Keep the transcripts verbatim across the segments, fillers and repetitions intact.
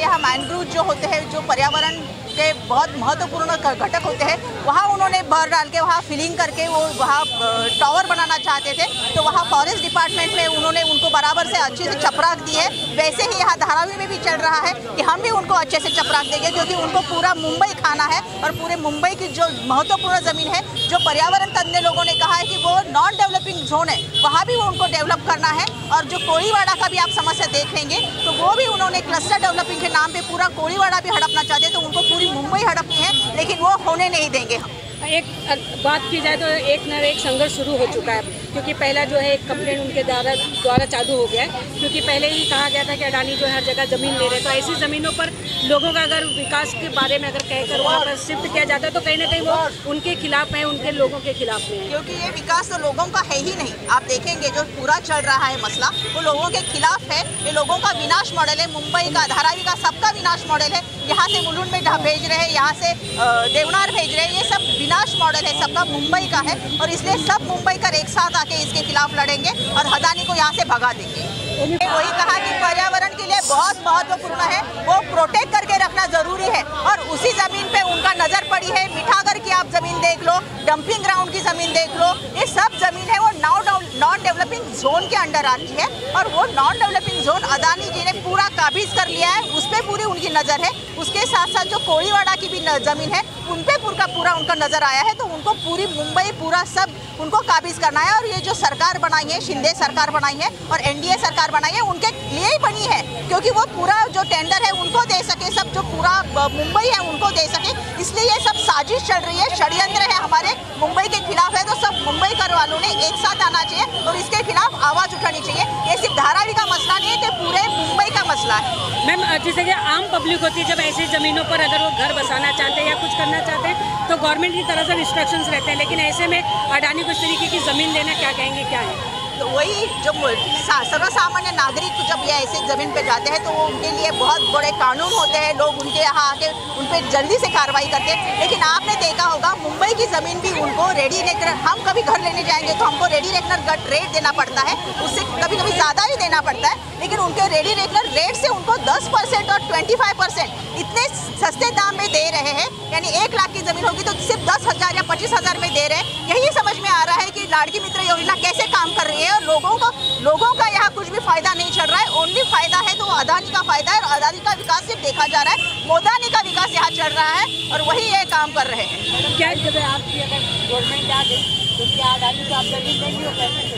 यहाँ मैनग्रोव जो होते हैं, जो पर्यावरण के बहुत महत्वपूर्ण घटक होते हैं, वहाँ उन्होंने भर डाल के वहाँ फिलिंग करके वो वहाँ टावर बनाना चाहते थे। तो वहाँ फॉरेस्ट डिपार्टमेंट में उन्होंने उनको बराबर से अच्छे से चपराक दी है। वैसे ही यहाँ धारावी में भी चल रहा है कि हम भी उनको अच्छे से चपराक देंगे, क्योंकि उनको पूरा मुंबई खाना है और पूरे मुंबई की जो महत्वपूर्ण ज़मीन है, जो पर्यावरण तज्ञ लोगों ने कहा है कि वो नॉन डेवलपिंग जोन है, वहाँ भी वो उनको डेवलप करना है। और जो कोळीवाड़ा का भी आप समस्या देख लेंगे तो वो भी उन्होंने क्लस्टर डेवलपिंग के नाम पे पूरा कोळीवाड़ा भी हड़पना चाहते हैं। तो उनको पूरी मुंबई हड़पनी है, लेकिन वो होने नहीं देंगे हम। एक बात की जाए तो एक न एक संघर्ष शुरू हो चुका है, क्योंकि पहला जो है एक कंप्लेंट उनके द्वारा द्वारा चालू हो गया है, क्योंकि पहले ही कहा गया था कि अडानी जो है हर जगह ज़मीन ले रहे हैं। तो ऐसी ज़मीनों पर लोगों का अगर विकास के बारे में अगर कहकर वहाँ पर शिफ्ट किया जाता है तो कहीं ना कहीं वो उनके खिलाफ है, उनके लोगों के खिलाफ में है। क्योंकि ये विकास तो लोगों का है ही नहीं। आप देखेंगे जो पूरा चल रहा है मसला, वो लोगों के खिलाफ है। ये लोगों का विनाश मॉडल है, मुंबई का, धारावी का, सबका विनाश मॉडल है। यहाँ से मुलुंड में भेज रहे हैं, यहाँ से देवनार भेज रहे हैं, ये सब विनाश मॉडल है, सबका मुंबई का है। और इसलिए सब मुंबई कर एक साथ आके इसके खिलाफ लड़ेंगे और अडानी को यहाँ से भगा देंगे। वही कहा कि पर्यावरण के लिए बहुत महत्वपूर्ण है, वो प्रोटेक्ट करके रखना जरूरी है। और उसी जमीन पे उनका नजर पड़ी है। मिठागर की आप जमीन देख लो, डंपिंग ग्राउंड की जमीन देख लो, ये सब जमीन है वो नॉन डेवलपिंग जोन के अंडर आती है। और वो non developing zone Adani ji ने पूरा काबिज कर लिया है, उस पर पूरी उनकी नज़र है। उसके साथ साथ जो कोळीवाड़ा की भी जमीन है, उन पे पूरा पूरा उनका नज़र आया है। तो उनको पूरी मुंबई पूरा सब उनको काबिज करना है। और ये जो सरकार बनाई है, शिंदे सरकार बनाई है और एनडीए सरकार बनाई है, उनके लिए ही बनी है, क्योंकि वो पूरा जो टेंडर है उनको दे सके, सब जो पूरा मुंबई है उनको दे सके। इसलिए ये सब साजिश चल रही है, षड्यंत्र है हमारे मुंबई के खिलाफ है। तो सब मुंबई कर वालों ने एक साथ आना चाहिए और इसके खिलाफ आवाज़ उठानी चाहिए। ये सिर्फ धारावी का मसला नहीं है, तो पूरे मुंबई का मसला है। मैम, जैसे कि आम पब्लिक होती है, जब ऐसी ज़मीनों पर अगर वो घर बसाना चाहते हैं या कुछ करना चाहते हैं तो गवर्नमेंट की तरफ से रिस्ट्रिक्शंस रहते हैं, लेकिन ऐसे में अडानी को इस तरीके की ज़मीन लेना क्या कहेंगे, क्या है? तो वही जो सर्वसामान्य नागरिक जब ये ऐसे ज़मीन पे जाते हैं तो उनके लिए बहुत बड़े कानून होते हैं, लोग उनके यहाँ आके उन पर जल्दी से कार्रवाई करते हैं। लेकिन आपने देखा होगा मुंबई की ज़मीन भी उनको रेडी रेकनर, हम कभी घर लेने जाएंगे तो हमको रेडी रेकनर गट रेट देना पड़ता है, उससे कभी कभी ज़्यादा ही देना पड़ता है। लेकिन उनके रेडी रेकनर रेट से उनको दस परसेंट और ट्वेंटी फाइव परसेंट इतने सस्ते दाम में दे रहे हैं। यानी एक लाख की ज़मीन होगी तो सिर्फ दस हज़ार या पच्चीस हज़ार में दे रहे हैं। यही समझ में आ रहा है कि लाड़की मित्र योजना कैसे काम कर रही है और लोगों को लोगों का यहाँ कुछ भी फायदा नहीं चल रहा है। ओनली फायदा है तो अडानी का फायदा है और अडानी का विकास सिर्फ देखा जा रहा है, मोदानी का विकास यहाँ चल रहा है और वही ये काम कर रहे हैं। क्या जब आपकी अगर गवर्नमेंट आ गई तो क्या अडानी को आप जमीन देंगे हो कैसे?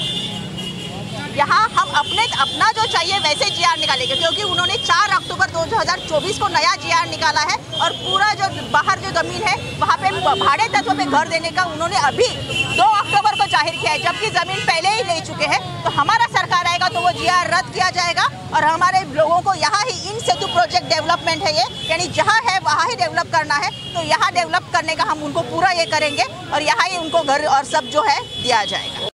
यहाँ हम अपने अपना जो चाहिए वैसे जी आर निकालेंगे, क्योंकि उन्होंने चार अक्टूबर दो हज़ार चौबीस को नया जी आर निकाला है और पूरा जो बाहर जो ज़मीन है वहाँ पे भाड़े तत्व पे घर देने का उन्होंने अभी दो अक्टूबर को जाहिर किया है, जबकि ज़मीन पहले ही ले चुके हैं। तो हमारा सरकार आएगा तो वो जी आर रद्द किया जाएगा और हमारे लोगों को यहाँ ही इन सेतु प्रोजेक्ट डेवलपमेंट है ये, यानी जहाँ है वहाँ ही डेवलप करना है। तो यहाँ डेवलप करने का हम उनको पूरा ये करेंगे और यहाँ ही उनको घर और सब जो है दिया जाएगा।